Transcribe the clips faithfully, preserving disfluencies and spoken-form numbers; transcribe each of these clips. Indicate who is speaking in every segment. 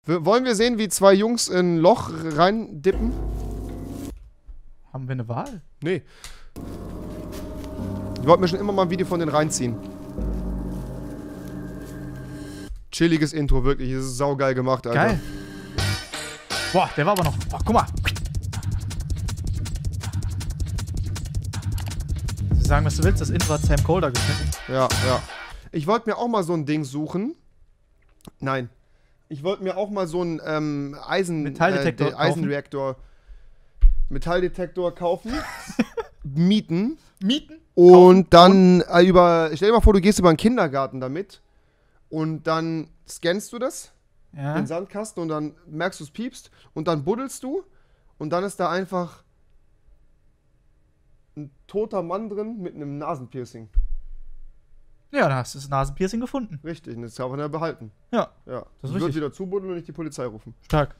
Speaker 1: W wollen wir sehen, wie zwei Jungs in ein Loch reindippen?
Speaker 2: Haben wir eine Wahl?
Speaker 1: Nee. Ich wollte mir schon immer mal ein Video von denen reinziehen. Chilliges Intro, wirklich. Das ist saugeil gemacht, Alter.
Speaker 2: Geil. Boah, der war aber noch... Boah, guck mal. Sie sagen, was du willst. Das Intro hat Sam Colder geschnitten.
Speaker 1: Ja, ja. Ich wollte mir auch mal so ein Ding suchen. Nein. Ich wollte mir auch mal so einen ähm, Eisen,
Speaker 2: Metalldetektor
Speaker 1: äh, Eisenreaktor, Metalldetektor kaufen, mieten.
Speaker 2: Mieten?
Speaker 1: Und dann äh, über, stell dir mal vor, du gehst über einen Kindergarten damit und dann scannst du das,
Speaker 2: Ja.
Speaker 1: den Sandkasten, und dann merkst du, es piepst und dann buddelst du und dann ist da einfach ein toter Mann drin mit einem Nasenpiercing.
Speaker 2: Ja, da hast du das Nasenpiercing gefunden.
Speaker 1: Richtig, und das kann man ja behalten.
Speaker 2: Ja,
Speaker 1: Ja.
Speaker 2: das ist
Speaker 1: Ich würde
Speaker 2: richtig.
Speaker 1: wieder zubuddeln und nicht die Polizei rufen.
Speaker 2: Stark.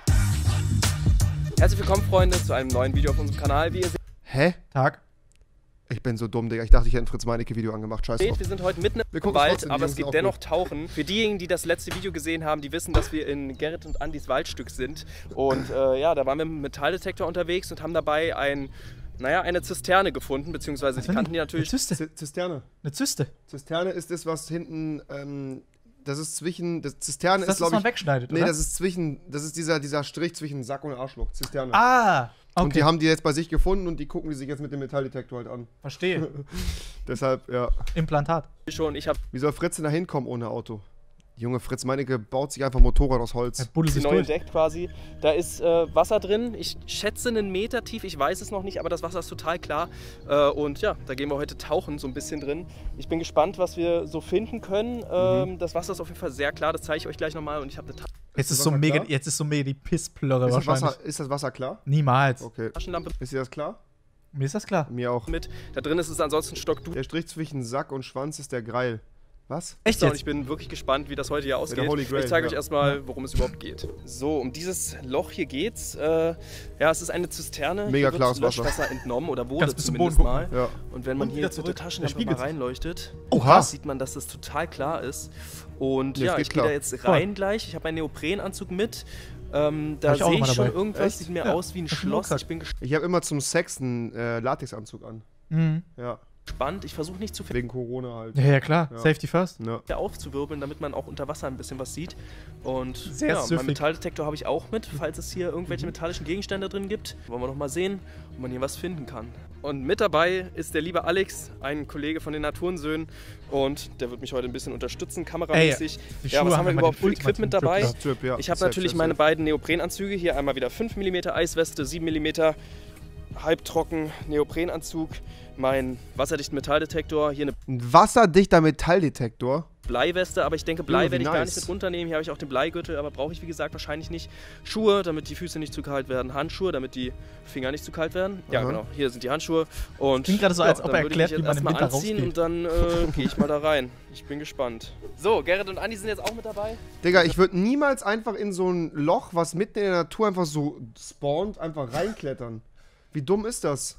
Speaker 3: Herzlich willkommen, Freunde, zu einem neuen Video auf unserem Kanal. Wie ihr
Speaker 1: Hä?
Speaker 2: Tag.
Speaker 1: Ich bin so dumm, Digga. Ich dachte, ich hätte ein Fritz-Meinecke-Video angemacht. Scheiße.
Speaker 3: seht, wir sind heute mitten
Speaker 1: Wir
Speaker 3: im
Speaker 1: gucken
Speaker 3: Wald,
Speaker 1: trotzdem, die
Speaker 3: aber es
Speaker 1: Jungs
Speaker 3: geht
Speaker 1: sind auch
Speaker 3: dennoch
Speaker 1: gut.
Speaker 3: tauchen. Für diejenigen, die das letzte Video gesehen haben, die wissen, dass wir in Gerrit und Andys Waldstück sind. Und äh, ja, da waren wir mit dem Metalldetektor unterwegs und haben dabei ein, naja, eine Zisterne gefunden, beziehungsweise
Speaker 2: Was
Speaker 3: die
Speaker 2: denn?
Speaker 3: kannten die natürlich.
Speaker 2: Eine Zyste.
Speaker 1: Z- Zisterne.
Speaker 2: Eine Zyste.
Speaker 1: Zisterne ist das, was hinten, ähm, das ist zwischen, das Zisterne
Speaker 2: Das
Speaker 1: ist,
Speaker 2: ist, was
Speaker 1: glaube
Speaker 2: man
Speaker 1: ich,
Speaker 2: wegschneidet,
Speaker 1: nee,
Speaker 2: oder?
Speaker 1: das ist zwischen, das ist dieser, dieser Strich zwischen Sack und Arschloch, Zisterne.
Speaker 2: Ah, okay.
Speaker 1: Und die haben die jetzt bei sich gefunden und die gucken die sich jetzt mit dem Metalldetektor halt an.
Speaker 2: Verstehe.
Speaker 1: Deshalb, ja.
Speaker 2: Implantat.
Speaker 3: Schon, ich habe
Speaker 1: Wie soll Fritz denn da hinkommen ohne Auto? Junge, Fritz Meinecke baut sich einfach Motorrad aus Holz.
Speaker 2: Er buddelt
Speaker 3: sie
Speaker 2: sich
Speaker 3: neu
Speaker 2: durch.
Speaker 3: entdeckt quasi. Da ist äh, Wasser drin. Ich schätze einen Meter tief, ich weiß es noch nicht, aber das Wasser ist total klar. Äh, und ja, da gehen wir heute tauchen, so ein bisschen drin. Ich bin gespannt, was wir so finden können. Ähm,
Speaker 1: Mhm.
Speaker 3: Das Wasser ist auf jeden Fall sehr klar, das zeige ich euch gleich nochmal. Und ich habe eine
Speaker 2: Jetzt
Speaker 1: das
Speaker 2: ist, so
Speaker 1: Wasser
Speaker 2: mega,
Speaker 1: klar?
Speaker 2: jetzt ist so mega die Pissplörre
Speaker 1: Ist das,
Speaker 2: wahrscheinlich.
Speaker 1: Wasser, ist das Wasser klar?
Speaker 2: Niemals.
Speaker 1: Okay.
Speaker 3: Taschenlampe
Speaker 1: Ist dir das klar?
Speaker 2: Mir ist das klar.
Speaker 1: Mir auch.
Speaker 3: mit. Da drin ist es ansonsten stockdunkel.
Speaker 1: Der Strich zwischen Sack und Schwanz ist der Greil. Was?
Speaker 2: Echt
Speaker 3: Und
Speaker 2: jetzt?
Speaker 3: ich bin wirklich gespannt, wie das heute hier ausgeht.
Speaker 1: Holy Grail,
Speaker 3: Ich zeige
Speaker 1: ja.
Speaker 3: euch erstmal, worum es überhaupt geht. So, um dieses Loch hier geht's. Äh, ja, es ist eine Zisterne.
Speaker 1: Mega
Speaker 3: Hier wird
Speaker 1: klares Wasser.
Speaker 3: Löschwasser entnommen oder wurde
Speaker 2: Kannst bis zum
Speaker 3: zumindest
Speaker 2: Boden
Speaker 3: mal.
Speaker 2: gucken.
Speaker 1: Ja.
Speaker 3: Und wenn man
Speaker 2: Und
Speaker 3: hier
Speaker 2: wieder
Speaker 3: jetzt mit der
Speaker 2: zurück.
Speaker 3: Taschenlampe
Speaker 2: Der
Speaker 3: mal
Speaker 2: spiegelt sich.
Speaker 3: reinleuchtet,
Speaker 1: Oha.
Speaker 3: sieht man, dass das total klar ist. Und
Speaker 1: Nee, es
Speaker 3: ja,
Speaker 1: geht
Speaker 3: ich gehe
Speaker 1: klar.
Speaker 3: da jetzt rein gleich. Ich habe einen Neoprenanzug mit. Ähm, da
Speaker 2: Hab ich auch
Speaker 3: sehe
Speaker 2: immer
Speaker 3: ich schon
Speaker 2: dabei.
Speaker 3: irgendwas,
Speaker 1: Echt?
Speaker 3: sieht mir
Speaker 2: Ja,
Speaker 3: aus wie ein
Speaker 2: hab ich mir
Speaker 3: Schloss.
Speaker 2: gesagt.
Speaker 3: Ich bin
Speaker 1: Ich habe immer zum Sex einen äh, Latexanzug an.
Speaker 2: Mhm.
Speaker 1: Ja.
Speaker 3: gespannt. Ich versuche nicht zu viel
Speaker 1: Wegen Corona halt.
Speaker 2: Ja, ja, klar.
Speaker 1: Ja.
Speaker 2: Safety first.
Speaker 1: Ja.
Speaker 3: aufzuwirbeln, damit man auch unter Wasser ein bisschen was sieht. Und
Speaker 2: Sehr
Speaker 3: ja, meinen
Speaker 2: süffig.
Speaker 3: Metalldetektor habe ich auch mit, falls es hier irgendwelche metallischen Gegenstände drin gibt. Wollen wir noch mal sehen, ob man hier was finden kann. Und mit dabei ist der liebe Alex, ein Kollege von den Naturensöhnen. Und der wird mich heute ein bisschen unterstützen, kameramäßig.
Speaker 2: die
Speaker 3: ja,
Speaker 2: Schuhe
Speaker 3: was
Speaker 2: haben
Speaker 3: haben wir
Speaker 2: immer
Speaker 3: überhaupt
Speaker 2: den
Speaker 3: für
Speaker 2: ultimativen
Speaker 3: Equipment
Speaker 2: Drip
Speaker 3: dabei?
Speaker 2: gehabt.
Speaker 1: Drip, ja.
Speaker 3: Ich habe
Speaker 1: Safe,
Speaker 3: natürlich
Speaker 1: safe,
Speaker 3: meine
Speaker 1: safe.
Speaker 3: beiden Neoprenanzüge. Hier einmal wieder fünf Millimeter Eisweste, sieben Millimeter halbtrocken Neoprenanzug, mein wasserdichten Metalldetektor, hier eine
Speaker 1: Ein wasserdichter Metalldetektor.
Speaker 3: Bleiweste, aber ich denke, Blei
Speaker 1: Oh, wie
Speaker 3: werde ich gar
Speaker 1: nice.
Speaker 3: nicht mit runternehmen. Hier habe ich auch den Bleigürtel, aber brauche ich wie gesagt wahrscheinlich nicht. Schuhe, damit die Füße nicht zu kalt werden. Handschuhe, damit die Finger nicht zu kalt werden. Ja,
Speaker 1: Aha.
Speaker 3: genau. Hier sind die Handschuhe. Und
Speaker 2: Klingt gerade so, als ob
Speaker 3: dann
Speaker 2: er
Speaker 3: würde ich
Speaker 2: erklärt,
Speaker 3: mich
Speaker 2: wie man
Speaker 3: jetzt
Speaker 2: im
Speaker 3: erstmal
Speaker 2: Winter
Speaker 3: anziehen
Speaker 2: rausgeht.
Speaker 3: und dann äh, gehe ich mal da rein. Ich bin gespannt. So, Gerrit und Andi sind jetzt auch mit dabei.
Speaker 1: Digga, ich würde niemals einfach in so ein Loch, was mitten in der Natur einfach so spawnt, einfach reinklettern. Wie dumm ist das?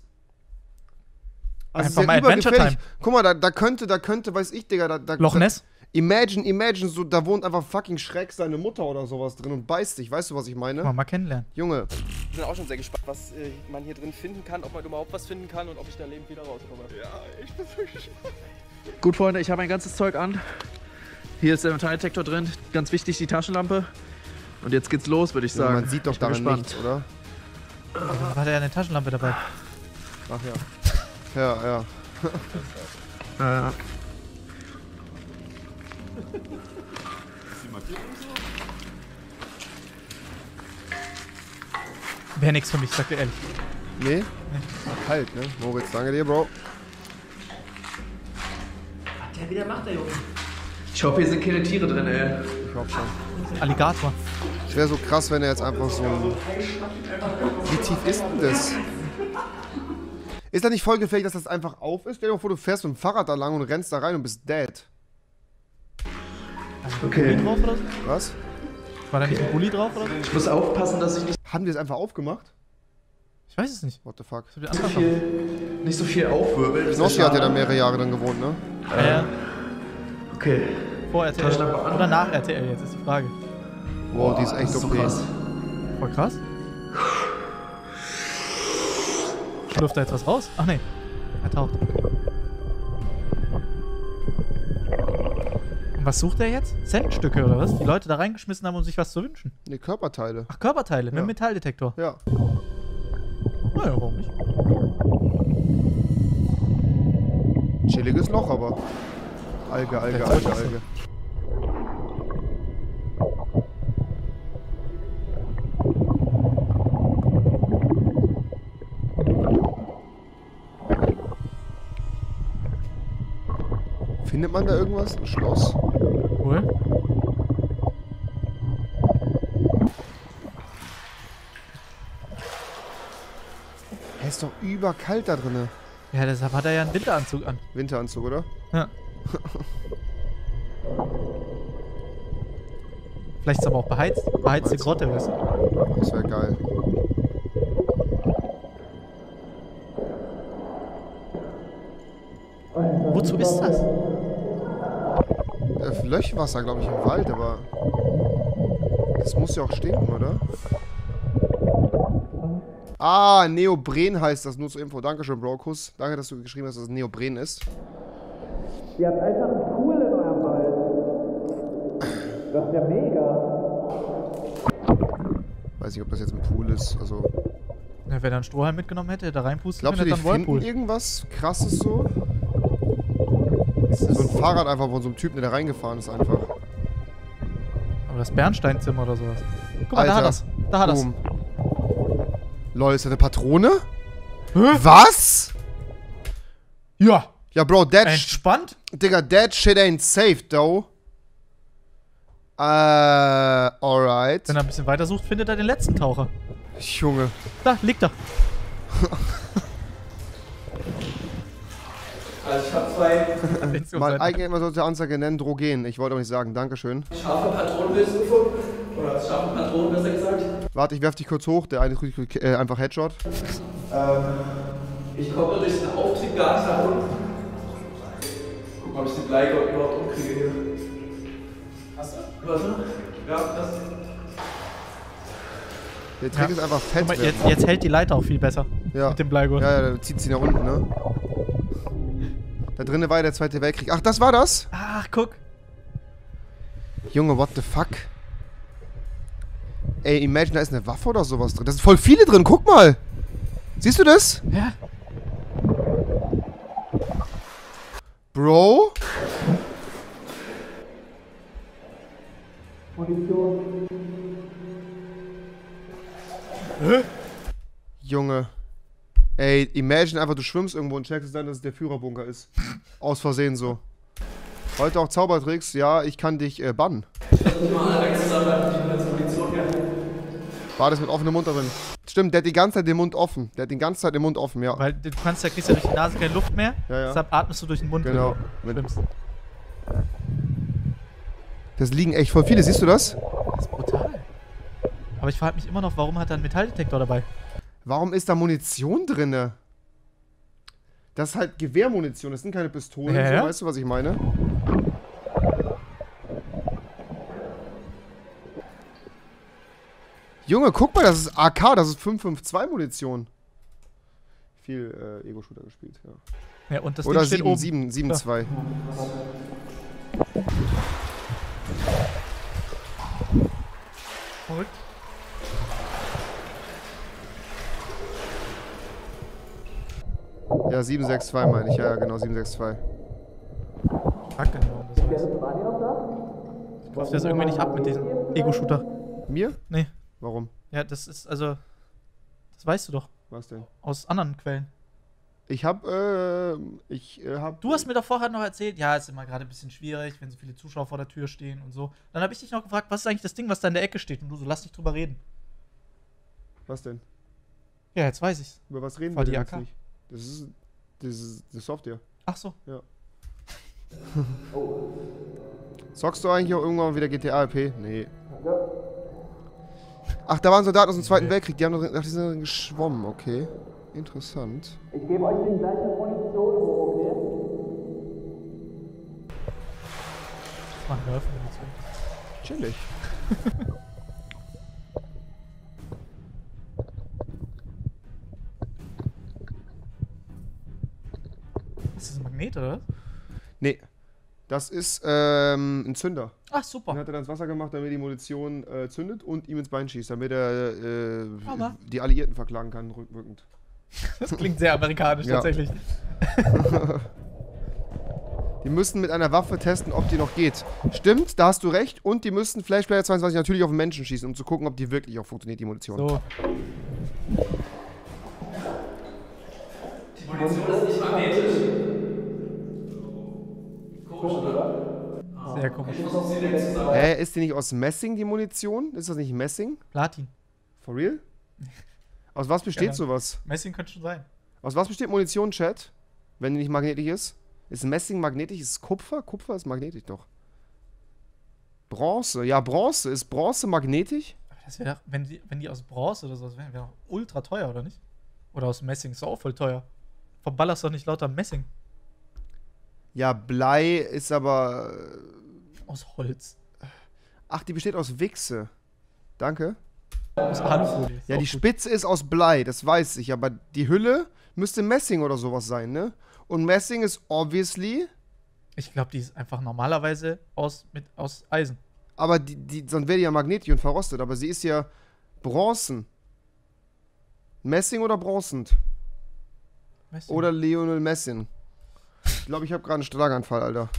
Speaker 1: Also
Speaker 2: Einfach
Speaker 1: es ist
Speaker 2: mal
Speaker 1: ja
Speaker 2: Adventure
Speaker 1: übergefährlich.
Speaker 2: Time.
Speaker 1: Guck mal, da, da könnte, da könnte, weiß ich, Digga, da, da
Speaker 2: Loch Ness?
Speaker 1: Imagine, imagine, so, da wohnt einfach fucking Schreck seine Mutter oder sowas drin und beißt dich. Weißt du, was ich meine?
Speaker 2: Mal, mal kennenlernen.
Speaker 1: Junge,
Speaker 3: Wir sind auch schon sehr gespannt, was äh, man hier drin finden kann, ob man überhaupt was finden kann und ob ich da lebend wieder rauskomme. Ja, ich bin wirklich gespannt.
Speaker 4: Gut, Freunde, ich habe mein ganzes Zeug an. Hier ist der Metalldetektor drin. Ganz wichtig, die Taschenlampe. Und jetzt geht's los, würde ich
Speaker 1: Junge,
Speaker 4: sagen.
Speaker 1: man sieht doch
Speaker 4: Ich bin
Speaker 1: darin
Speaker 4: gespannt.
Speaker 1: nichts, oder?
Speaker 2: Hat er eine Taschenlampe dabei?
Speaker 1: Ach ja. Ja, ja.
Speaker 4: Ja, ja.
Speaker 2: Wäre nix für mich, sag dir ehrlich.
Speaker 1: Nee? Kalt, ne? Moritz, danke dir, Bro.
Speaker 4: Ich hoffe, hier sind keine Tiere drin, ey.
Speaker 1: Ich hoffe schon.
Speaker 2: Alligator.
Speaker 1: Es wäre so krass, wenn er jetzt einfach so ein... Wie tief ist denn das? Ist das nicht voll gefährlich, dass das einfach auf ist? Stell dir mal vor, du fährst mit dem Fahrrad da lang und rennst da rein und bist dead.
Speaker 4: Okay.
Speaker 2: Drauf oder so?
Speaker 1: Was?
Speaker 2: War da nicht ein Bulli drauf oder so?
Speaker 4: Ich muss aufpassen, dass ich nicht
Speaker 1: Haben die das einfach aufgemacht?
Speaker 2: Ich weiß es nicht.
Speaker 1: What the fuck?
Speaker 2: Das hab ich
Speaker 4: so
Speaker 2: angefangen.
Speaker 4: viel, nicht so viel aufwirbel. Das ist
Speaker 1: Nossi
Speaker 4: ja
Speaker 1: hat ja da
Speaker 4: schade.
Speaker 1: mehrere Jahre dann gewohnt, ne?
Speaker 2: Ja, ja.
Speaker 4: Okay.
Speaker 2: Vor R T L.
Speaker 4: Taschenlampe an.
Speaker 2: Oder nach R T L, jetzt ist die Frage.
Speaker 1: Wow, die ist echt
Speaker 4: so
Speaker 1: O P.
Speaker 4: krass.
Speaker 2: Voll krass. Schlürft da jetzt was raus? Ach nee. Er taucht. Und was sucht er jetzt? Centstücke oder was? Die Leute da reingeschmissen haben, um sich was zu wünschen.
Speaker 1: Ne, Körperteile.
Speaker 2: Ach, Körperteile mit
Speaker 1: Ja.
Speaker 2: einem Metalldetektor.
Speaker 1: Ja.
Speaker 2: Naja, warum nicht?
Speaker 1: Chilliges Loch, aber. Alge, Alge,
Speaker 2: Ja,
Speaker 1: Alge,
Speaker 2: das ist
Speaker 1: Alge. Findet man da irgendwas? Ein Schloss?
Speaker 2: Cool.
Speaker 1: Er ist doch überkalt da drinne.
Speaker 2: Ja, deshalb hat er ja einen Winteranzug an.
Speaker 1: Winteranzug, oder?
Speaker 2: Ja. Vielleicht ist aber auch beheizt. Beheizte
Speaker 1: Beheizt.
Speaker 2: Grotte, weißt du?
Speaker 1: Das wäre geil.
Speaker 2: Wozu ist das?
Speaker 1: Äh, Löchwasser, glaube ich, im Wald, aber. Das muss ja auch stinken, oder? Ah, Neopren heißt das, nur zur Info. Dankeschön, Brokus. Danke, dass du geschrieben hast, dass es Neopren ist.
Speaker 4: Ihr habt einfach einen Pool in eurem Wald. Das ist ja mega.
Speaker 1: Weiß nicht, ob das jetzt ein Pool ist. Also.
Speaker 2: Ja, wenn er einen Strohhalm mitgenommen hätte, da reinpusten
Speaker 1: Glaubst du,
Speaker 2: können,
Speaker 1: die
Speaker 2: hätte er einen
Speaker 1: finden
Speaker 2: Whirlpool.
Speaker 1: irgendwas krasses so?
Speaker 2: Ist das,
Speaker 1: So ein Fahrrad einfach von so einem Typen, der da reingefahren ist, einfach.
Speaker 2: aber das Bernsteinzimmer oder sowas. Guck mal, da
Speaker 1: Alter.
Speaker 2: hat das. Da hat das.
Speaker 1: Boom. Lol, ist das eine Patrone? Was?
Speaker 2: Ja.
Speaker 1: Ja, Bro, that, sh
Speaker 2: Entspannt?
Speaker 1: Digga, that shit ain't safe, though. Äh, alright.
Speaker 2: Wenn er ein bisschen weiter sucht, findet er den letzten Taucher.
Speaker 1: Junge.
Speaker 2: Da, liegt er.
Speaker 3: Also ich habe zwei
Speaker 1: Mal eigentlich immer so zur Anzeige nennen, Drogen. Ich wollte auch nicht sagen, Dankeschön.
Speaker 3: scharfe Patronenbilder gefunden. Oder scharfe Patronen, besser gesagt.
Speaker 1: Warte, ich werf dich kurz hoch. Der eine ist äh, einfach Headshot.
Speaker 3: Ähm, ich komme durch den Auftrieb gar nicht nach unten. Guck mal, ob ich den Bleigott überhaupt umkriege hier. Hast du? Warte. Ja, das.
Speaker 1: Der Trick
Speaker 2: Ja.
Speaker 1: ist einfach fett.
Speaker 2: Guck mal,
Speaker 1: werden.
Speaker 2: jetzt, jetzt hält die Leiter auch viel besser.
Speaker 1: Ja.
Speaker 2: Mit dem Bleigurt.
Speaker 1: Ja, ja, der zieht sie nach unten, ne? Da drinnen war ja der Zweite Weltkrieg. Ach, das war das?
Speaker 2: Ach, guck.
Speaker 1: Junge, what the fuck? Ey, imagine, da ist eine Waffe oder sowas drin. Da sind voll viele drin, guck mal. Siehst du das?
Speaker 2: Ja.
Speaker 1: Bro?
Speaker 2: Hä?
Speaker 1: Junge. Ey, imagine einfach, du schwimmst irgendwo und checkst dann, dass es der Führerbunker ist. Aus Versehen so. Heute auch Zaubertricks, ja, ich kann dich äh, bannen. War das mit offenem Mund drin? Stimmt, der hat die ganze Zeit den Mund offen. Der hat die ganze Zeit den Mund offen, ja.
Speaker 2: Weil du kannst ja, kriegst ja durch die Nase keine Luft mehr.
Speaker 1: Ja, ja.
Speaker 2: Deshalb atmest du durch den Mund.
Speaker 1: Genau.
Speaker 2: wenn du schwimmst.
Speaker 1: Das liegen echt voll viele, siehst du das?
Speaker 2: Das ist brutal. Aber ich frage mich immer noch, warum hat er einen Metalldetektor dabei?
Speaker 1: Warum ist da Munition drinne? Das ist halt Gewehrmunition, das sind keine Pistolen,
Speaker 2: Ja,
Speaker 1: so,
Speaker 2: ja.
Speaker 1: weißt du, was ich meine? Junge, guck mal, das ist A K, das ist fünf fünf zwei Munition. Viel äh, Ego-Shooter gespielt, ja.
Speaker 2: Ja, und das
Speaker 1: Oder
Speaker 2: Ding steht
Speaker 1: sieben,
Speaker 2: oben.
Speaker 1: sieben, sieben, zwei.
Speaker 2: Verrückt.
Speaker 1: Ja, sieben sechs zwei meine ich, ja, ja, genau, sieben sechs zwei.
Speaker 2: Frag gar nicht, warum das so ist. Ich kauf das irgendwie nicht ab mit diesem Ego-Shooter.
Speaker 1: Mir?
Speaker 2: Nee.
Speaker 1: Warum?
Speaker 2: Ja, das ist, also, das weißt du doch.
Speaker 1: Was denn?
Speaker 2: Aus anderen Quellen.
Speaker 1: Ich hab, äh, ich äh, hab...
Speaker 2: Du hast mir doch vorher noch erzählt, ja, ist immer gerade ein bisschen schwierig, wenn so viele Zuschauer vor der Tür stehen und so. Dann habe ich dich noch gefragt, was ist eigentlich das Ding, was da in der Ecke steht? Und du so, lass nicht drüber reden.
Speaker 1: Was denn?
Speaker 2: Ja, jetzt weiß ich's.
Speaker 1: Über was reden
Speaker 2: War
Speaker 1: wir
Speaker 2: die
Speaker 1: denn
Speaker 2: A
Speaker 1: jetzt
Speaker 2: K?
Speaker 1: nicht? Das ist, das ist die Software.
Speaker 2: Ach so.
Speaker 1: Ja. Zockst du eigentlich auch irgendwann mal wieder G T A R P? Nee. Ach, da waren Soldaten aus dem Zweiten Weltkrieg, die haben noch nach diesen geschwommen, okay. Interessant.
Speaker 3: Ich gebe euch den gleichen Munition hoch, okay?
Speaker 2: Das war ein Nerf-Munition.
Speaker 1: Chillig.
Speaker 2: Das ist ein Magnet, oder?
Speaker 1: Nee. Das ist ähm, ein Zünder.
Speaker 2: Ach, super.
Speaker 1: Den hat er dann ins Wasser gemacht, damit die Munition äh, zündet und ihm ins Bein schießt, damit er äh,
Speaker 2: Aber.
Speaker 1: die Alliierten verklagen kann, rückwirkend.
Speaker 2: Das klingt sehr amerikanisch,
Speaker 1: Ja.
Speaker 2: tatsächlich.
Speaker 1: Die müssen mit einer Waffe testen, ob die noch geht. Stimmt, da hast du recht. Und die müssen Flashplayer zweiundzwanzig natürlich auf den Menschen schießen, um zu gucken, ob die wirklich auch funktioniert, die Munition.
Speaker 2: So.
Speaker 3: Die Munition ist nicht magnetisch.
Speaker 2: Sehr komisch.
Speaker 1: Hä, ist die nicht aus Messing, die Munition? Ist das nicht Messing?
Speaker 2: Platin.
Speaker 1: For real? Aus was besteht
Speaker 2: Ja.
Speaker 1: sowas?
Speaker 2: Messing könnte schon sein.
Speaker 1: Aus was besteht Munition, Chat? Wenn die nicht magnetisch ist? Ist Messing magnetisch? Ist es Kupfer? Kupfer ist magnetisch doch. Bronze. Ja, Bronze. Ist Bronze magnetisch?
Speaker 2: Aber das wäre doch, wenn die, wenn die aus Bronze oder sowas wären, wäre doch ultra teuer, oder nicht? Oder aus Messing, ist auch voll teuer. Verballerst doch nicht lauter Messing.
Speaker 1: Ja, Blei ist aber...
Speaker 2: Aus Holz.
Speaker 1: Ach, die besteht aus Wichse. Danke.
Speaker 2: Aus Alufolie. Ist
Speaker 1: Ja,
Speaker 2: auch
Speaker 1: die
Speaker 2: gut.
Speaker 1: Spitze ist aus Blei, das weiß ich. Aber die Hülle müsste Messing oder sowas sein, ne? Und Messing ist obviously...
Speaker 2: Ich glaube, die ist einfach normalerweise aus, mit, aus Eisen.
Speaker 1: Aber die, die, sonst wäre die ja magnetisch und verrostet. Aber sie ist ja bronzen. Messing oder bronzend?
Speaker 2: Messing.
Speaker 1: Oder Lionel Messing. Ich glaube, ich habe gerade einen Schlaganfall, Alter.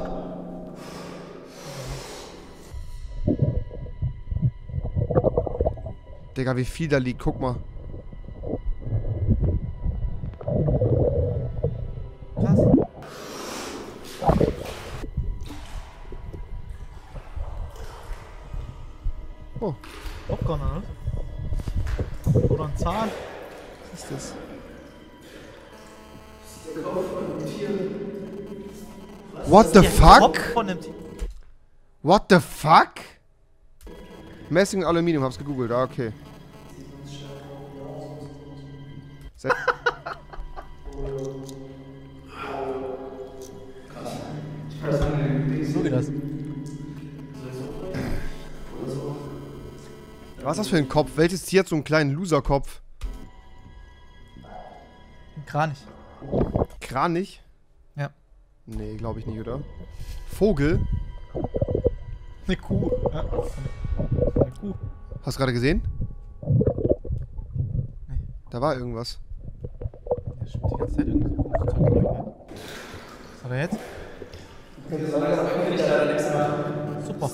Speaker 1: Digga, wie viel da liegt. Guck mal.
Speaker 2: Krass.
Speaker 1: Oh,
Speaker 2: Popcorn, oder? Oder ein Zahn.
Speaker 1: was ist das? What the
Speaker 2: Der
Speaker 1: fuck?
Speaker 2: Kopf von dem Tier.
Speaker 1: What the fuck? Messing und Aluminium, hab's gegoogelt, ah, okay. Se
Speaker 2: So geht das.
Speaker 1: Was ist das für ein Kopf? Welches Tier hat so einen kleinen Loserkopf?
Speaker 2: Ein Kranich.
Speaker 1: Kranich?
Speaker 2: Ja.
Speaker 1: Nee, glaube ich nicht, oder? Vogel?
Speaker 2: Eine Kuh. Ja. Eine Kuh.
Speaker 1: Hast du gerade gesehen?
Speaker 2: Nee.
Speaker 1: Da war irgendwas.
Speaker 2: Der spielt die ganze Zeit irgendwie so komische Zeug rein, ne? Was hat er jetzt? Super.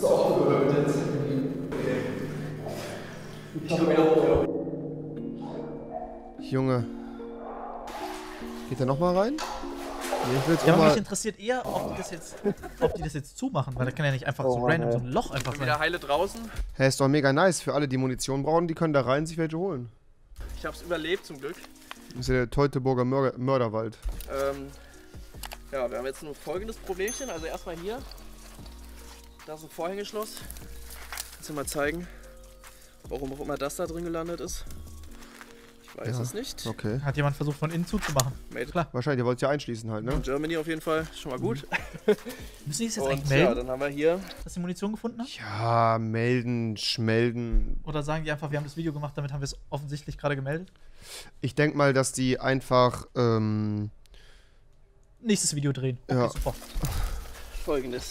Speaker 1: Junge. Geht der nochmal rein? Nee, ich will jetzt
Speaker 2: Ja,
Speaker 1: auch
Speaker 2: aber mich
Speaker 1: mal...
Speaker 2: interessiert eher, ob die das jetzt, ob die das jetzt zumachen, weil da kann ja nicht einfach so random so ein Loch einfach
Speaker 3: Wieder
Speaker 2: sein.
Speaker 3: heile draußen.
Speaker 1: Hä, ist doch mega nice. Für alle, die Munition brauchen, die können da rein sich welche holen.
Speaker 3: Ich hab's überlebt zum Glück.
Speaker 1: Das ist ja der Teutoburger Mörder Mörderwald.
Speaker 3: Ähm, ja, wir haben jetzt nur folgendes Problemchen. Also erstmal hier. Da ist ein Vorhängeschloss. Kannst du mal zeigen, warum auch immer das da drin gelandet ist. Ich weiß
Speaker 1: Ja,
Speaker 3: es nicht.
Speaker 1: Okay.
Speaker 2: Hat jemand versucht von innen zuzumachen.
Speaker 3: Made
Speaker 2: Klar.
Speaker 1: Wahrscheinlich, ihr wollt ja einschließen halt, ne?
Speaker 3: in Germany auf jeden Fall. Schon mal gut.
Speaker 2: Müssen die es jetzt
Speaker 3: Und
Speaker 2: eigentlich
Speaker 3: ja,
Speaker 2: melden,
Speaker 3: dann haben wir hier.
Speaker 2: dass sie Munition gefunden haben?
Speaker 1: Ja, melden, schmelden.
Speaker 2: Oder sagen die einfach, wir haben das Video gemacht, damit haben wir es offensichtlich gerade gemeldet?
Speaker 1: Ich denke mal, dass die einfach, ähm...
Speaker 2: Nächstes Video drehen. Okay,
Speaker 1: Ja.
Speaker 2: super.
Speaker 3: Folgendes.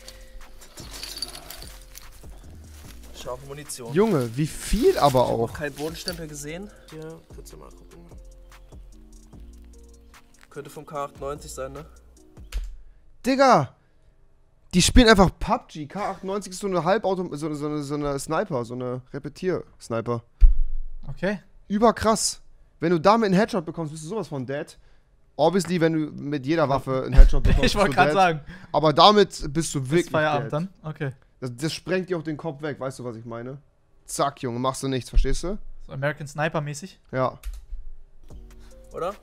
Speaker 3: Scharfe Munition.
Speaker 1: Junge, wie viel aber
Speaker 3: Auch
Speaker 1: auch.
Speaker 3: kein Bodenstempel gesehen. Hier, kannst du mal gucken. Könnte vom K achtundneunzig sein, ne?
Speaker 1: Digga! Die spielen einfach P U B G. K achtundneunzig ist so eine Halbauto... So, so, eine, so eine Sniper, so eine Repetier-Sniper.
Speaker 2: Okay.
Speaker 1: Überkrass. Wenn du damit einen Headshot bekommst, bist du sowas von dead. Obviously, wenn du mit jeder Waffe einen Headshot bekommst,
Speaker 2: Ich wollte
Speaker 1: bist du
Speaker 2: gerade
Speaker 1: dead.
Speaker 2: sagen,
Speaker 1: Aber damit bist du
Speaker 2: bis
Speaker 1: wirklich
Speaker 2: Feierabend
Speaker 1: dead.
Speaker 2: dann. Okay.
Speaker 1: Das, das sprengt dir auch den Kopf weg, weißt du, was ich meine? Zack, Junge, machst du nichts, verstehst du?
Speaker 2: So American Sniper mäßig.
Speaker 1: Ja.
Speaker 3: Oder?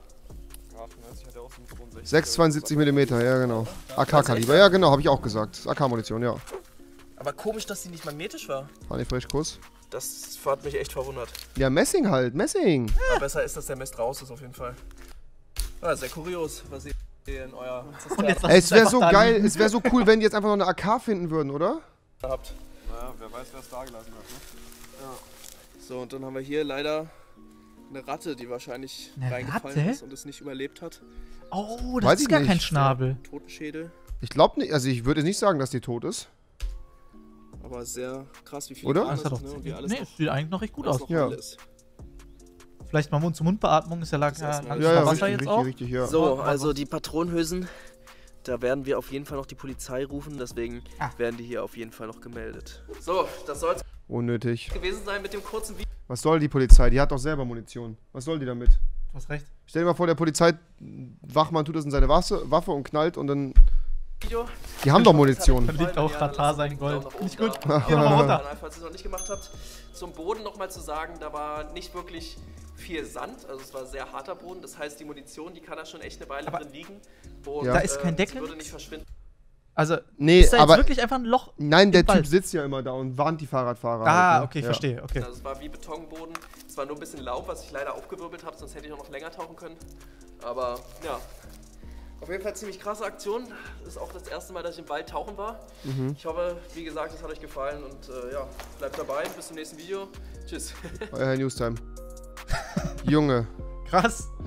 Speaker 1: sechs Komma zweiundsiebzig Millimeter, ja genau. A K-Kaliber, ja genau, habe ich auch gesagt. A K-Munition, ja.
Speaker 3: Aber komisch, dass die nicht magnetisch war.
Speaker 1: Honey Fresh Kuss.
Speaker 3: Das hat mich echt verwundert.
Speaker 1: Ja, Messing halt, Messing.
Speaker 3: Aber besser ist, dass der Mist raus ist auf jeden Fall. Ja, sehr kurios, was ihr in euer
Speaker 2: Und jetzt
Speaker 1: Ey, es wäre
Speaker 2: einfach
Speaker 1: so
Speaker 2: da
Speaker 1: geil,
Speaker 2: liegen.
Speaker 1: es wäre so cool, wenn die jetzt einfach noch eine A K finden würden, oder?
Speaker 3: habt.
Speaker 5: Naja, wer weiß, wer es da gelassen hat, ne?
Speaker 3: So, und dann haben wir hier leider Eine Ratte, die wahrscheinlich
Speaker 2: Eine
Speaker 3: reingefallen
Speaker 2: Ratte?
Speaker 3: ist und es nicht überlebt hat.
Speaker 2: Oh, das
Speaker 1: Weiß
Speaker 2: ist
Speaker 1: ich
Speaker 2: gar
Speaker 1: nicht.
Speaker 2: kein Schnabel.
Speaker 3: Totenschädel.
Speaker 1: Ich glaube nicht, also ich würde nicht sagen, dass die tot ist.
Speaker 3: Aber sehr krass, wie viele
Speaker 1: Oder?
Speaker 3: Organe
Speaker 2: Das hat doch
Speaker 3: sind, ne? Und wie alles
Speaker 2: nee,
Speaker 3: noch,
Speaker 2: sieht eigentlich noch recht gut
Speaker 3: alles
Speaker 2: aus.
Speaker 3: noch
Speaker 1: Ja.
Speaker 3: heil ist.
Speaker 2: Vielleicht mal Mund-zu-Mund-Beatmung ist ja lang,
Speaker 3: Das erstmal-
Speaker 2: lang
Speaker 1: Ja, ja,
Speaker 2: Wasser
Speaker 1: richtig,
Speaker 2: jetzt
Speaker 1: richtig,
Speaker 2: auch.
Speaker 1: richtig, ja.
Speaker 3: So,
Speaker 2: Ja,
Speaker 3: also
Speaker 2: aber-
Speaker 3: die Patronenhülsen, da werden wir auf jeden Fall noch die Polizei rufen, deswegen
Speaker 2: Ah.
Speaker 3: werden die hier auf jeden Fall noch gemeldet. So, das soll es
Speaker 1: Unnötig.
Speaker 3: gewesen sein mit dem kurzen Video.
Speaker 1: Was soll die Polizei? Die hat doch selber Munition. Was soll die damit?
Speaker 2: Du hast recht.
Speaker 1: Stell dir mal vor, der Polizeiwachmann tut das in seine Waffe, Waffe und knallt und dann... Die haben doch Munition.
Speaker 2: Dann liegt auch Katar sein Gold. Nicht gut.
Speaker 3: Geh
Speaker 2: Geh noch mal runter.
Speaker 3: Falls ihr es noch nicht gemacht habt, zum Boden nochmal zu sagen, da war nicht wirklich viel Sand, also es war sehr harter Boden, das heißt die Munition, die kann da schon echt eine Weile
Speaker 2: Aber
Speaker 3: drin liegen. Und,
Speaker 1: Da
Speaker 2: ist kein
Speaker 3: äh,
Speaker 2: Deckel?
Speaker 3: sie würde nicht verschwinden.
Speaker 2: Also,
Speaker 1: Nee,
Speaker 2: ist da jetzt
Speaker 1: aber...
Speaker 2: wirklich einfach ein Loch?
Speaker 1: Nein, der
Speaker 2: im
Speaker 1: Typ
Speaker 2: Wald?
Speaker 1: sitzt ja immer da und warnt die Fahrradfahrer.
Speaker 2: Ah,
Speaker 1: halt, ne?
Speaker 2: okay,
Speaker 1: Ja.
Speaker 2: verstehe, okay.
Speaker 3: Also es war wie Betonboden, es war nur ein bisschen Laub, was ich leider aufgewirbelt habe, sonst hätte ich auch noch länger tauchen können. Aber ja, auf jeden Fall ziemlich krasse Aktion. Das ist auch das erste Mal, dass ich im Wald tauchen war.
Speaker 1: Mhm.
Speaker 3: Ich hoffe, wie gesagt, es hat euch gefallen und äh, ja, bleibt dabei. Bis zum nächsten Video. Tschüss.
Speaker 1: Euer Herr Newstime. Junge.
Speaker 2: Krass.